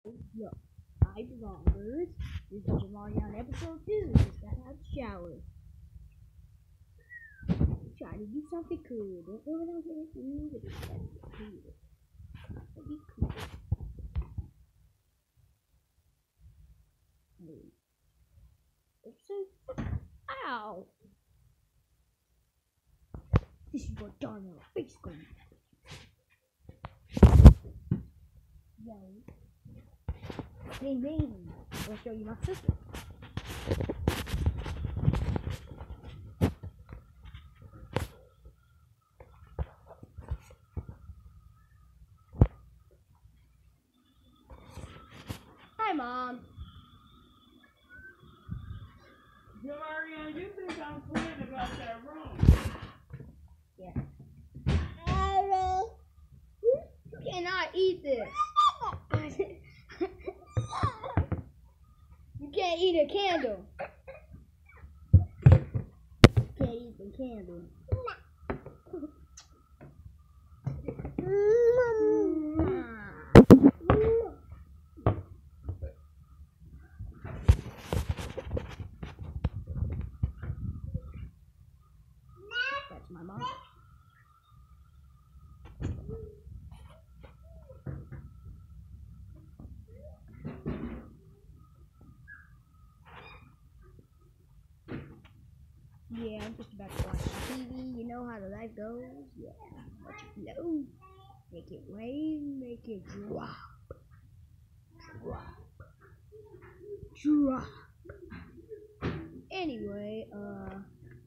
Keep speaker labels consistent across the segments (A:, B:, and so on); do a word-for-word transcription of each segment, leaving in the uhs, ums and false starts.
A: Yo, hi belongers. This is Jamari on episode two. Just got out of the shower. Trying to do something cool. Don't know what I'm gonna do, but it's gonna be cool. It'll be cool. Hey. Episode. Ow! This is what Darnell face going. Yo. Hey, man. I'll show you my sister. Hi, Mom.
B: Jamarian, you think I'm playing about that room?
A: Yeah. You cannot eat this. You can't eat a candle. You can't eat the candle. That's my mom. Yeah, I'm just about to watch T V. You know how the life goes. Yeah, watch it flow. Make it rain, make it drop. Drop. Drop. Anyway, uh.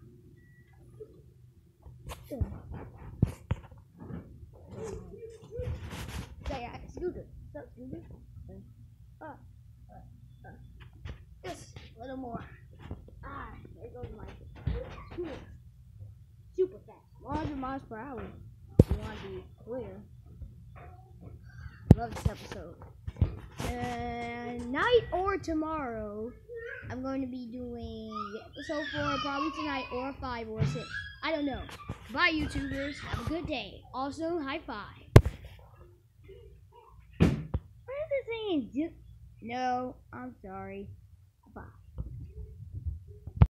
A: Say, uh, Scooter. What's up, Scooter? Uh, uh, uh. Just a little more. Ah, there goes my scooter. Super fast. one hundred miles per hour. If you want to be clear. Love this episode. Uh, night or tomorrow, I'm going to be doing episode four, probably tonight, or five, or six. I don't know. Bye, YouTubers. Have a good day. Also, high five. What is it saying? No, I'm sorry. Bye.